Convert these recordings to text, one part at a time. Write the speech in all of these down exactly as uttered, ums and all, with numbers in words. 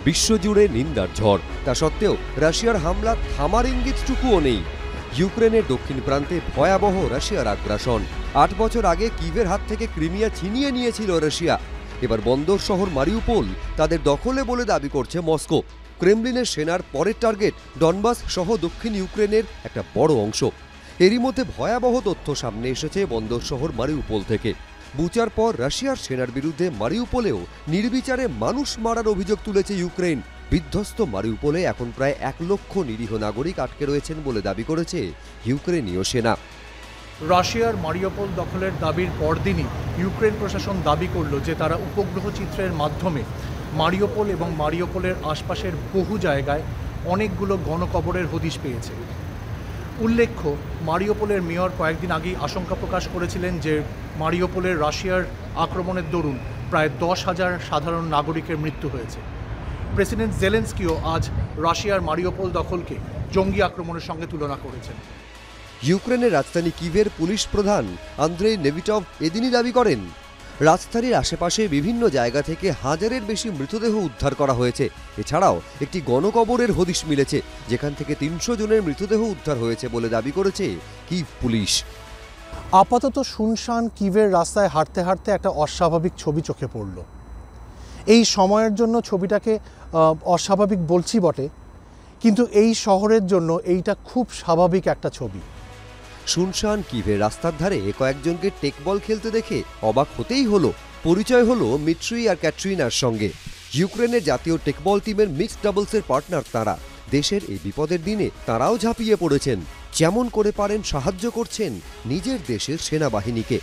বিশ্বজুড়ে নিন্দার ঝড়। তা সত্ত্বেও রাশিয়ার হামলা থামার ইঙ্গিতটুকুও নেই। ইউক্রেনের দক্ষিণ প্রান্তে ভয়াবহ রাশিয়ার আগ্রাসন। আট বছর আগে কিভের হাত থেকে ক্রিমিয়া ছিনিয়ে নিয়েছিল রাশিয়া। এবার বন্দর শহর মারিউপোল তাদের দখলে বলে দাবি করছে মস্কো। ক্রেমলিনের সেনার পরের টার্গেট ডনবাস সহ দক্ষিণ ইউক্রেনের একটা বড় অংশ। এরই মধ্যে ভয়াবহ তথ্য সামনে এসেছে বন্দর শহর মারিউপোল থেকে। বুচার পর রাশিয়ার সেনার বিরুদ্ধে মারিউপোলেও নির্বিচারে মানুষ মারার অভিযোগ তুলেছে ইউক্রেন। বিধ্বস্ত মারিউপোলে এখন প্রায় এক লক্ষ নিরীহ নাগরিক আটকে রয়েছেন বলে দাবি করেছে ইউক্রেনীয় সেনা। রাশিয়ার মারিউপোল দখলের দাবির পরদিনই ইউক্রেন প্রশাসন দাবি করল যে তারা উপগ্রহ চিত্রের মাধ্যমে মারিউপোল এবং মারিউপোলের আশপাশের বহু জায়গায় অনেকগুলো গণকবরের হদিশ পেয়েছে। উল্লেখ্য, মারিউপোলের মেয়র কয়েকদিন আগেই আশঙ্কা প্রকাশ করেছিলেন যে মারিউপোলের রাশিয়ার আক্রমণের দরুন প্রায় দশ হাজার সাধারণ নাগরিকের মৃত্যু হয়েছে। প্রেসিডেন্ট জেলেনস্কিও আজ রাশিয়ার মারিউপোল দখলকে জঙ্গি আক্রমণের সঙ্গে তুলনা করেছেন। ইউক্রেনের রাজধানী কিভের পুলিশ প্রধান আন্দ্রেই নেভিটভ এদিনই দাবি করেন, রাজধানীর আশেপাশে বিভিন্ন জায়গা থেকে হাজারের বেশি মৃতদেহ উদ্ধার করা হয়েছে। এছাড়াও একটি গণকবরের হদিশ মিলেছে, যেখান থেকে তিনশো জনের মৃতদেহ উদ্ধার হয়েছে বলে দাবি করেছে কিভ পুলিশ। আপাতত শুনশান কিভের রাস্তায় হাঁটতে হাঁটতে একটা অস্বাভাবিক ছবি চোখে পড়ল। এই সময়ের জন্য ছবিটাকে অস্বাভাবিক বলছি বটে, কিন্তু এই শহরের জন্য এইটা খুব স্বাভাবিক একটা ছবি। শুনশান কিভের রাস্তার ধারে কয়েকজনকে টেকবল খেলতে দেখে অবাক হতেই হলো। পরিচয় হলো মিট্রি আর ক্যাটরিনার সঙ্গে। ইউক্রেনের জাতীয় টেকবল টিমের মিক্সড ডাবলসের পার্টনার তারা। দেশের এই বিপদের দিনে তারাও ঝাঁপিয়ে পড়েছেন। যেমন করে পারেন সাহায্য করছেন নিজের দেশের সেনাবাহিনীকে।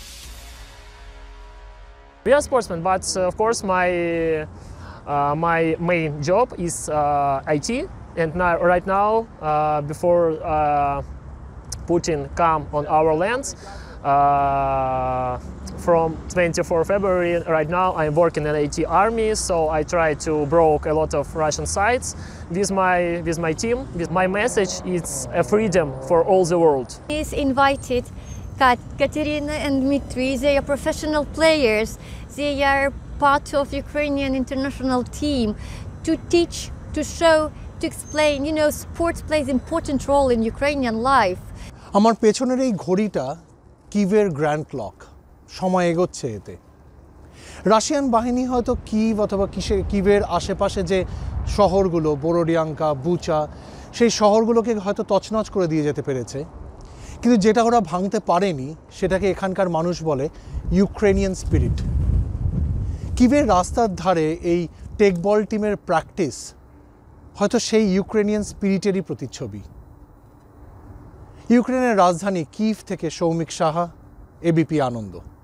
We are sportsmen, but uh, of course my uh, my main job is uh, I T, and now, right now, uh, before uh, Putin come on our lands, uh, from twenty-fourth of February, right now I'm working in A T army, so I try to broke a lot of Russian sites with my with my team. With my message, it's a freedom for all the world. He's invited Katerina and Dmitry. They are professional players. They are part of Ukrainian international team to teach, to show, to explain. You know, sports plays important role in Ukrainian life. আমার পেছনের এই ঘড়িটা কিভের grand clock, সময় এগোচ্ছে এতে। Russian বাহিনী হয়তো Kyiv অথবা কিসে কিভের আশেপাশে যে শহরগুলো বোরোডিয়াঙ্কা, বুচা, সেই শহরগুলোকে হয়তো তছনছ করে দিয়ে যেতে পেরেছে, কিন্তু যেটা ওরা ভাঙতে পারেনি সেটাকে এখানকার মানুষ বলে ইউক্রেনিয়ান স্পিরিট। কিভের রাস্তার ধারে এই টেকবল টিমের প্র্যাকটিস হয়তো সেই ইউক্রেনিয়ান স্পিরিটেরই প্রতিচ্ছবি। ইউক্রেনের রাজধানী কিভ থেকে সৌমিক সাহা, এবিপি আনন্দ।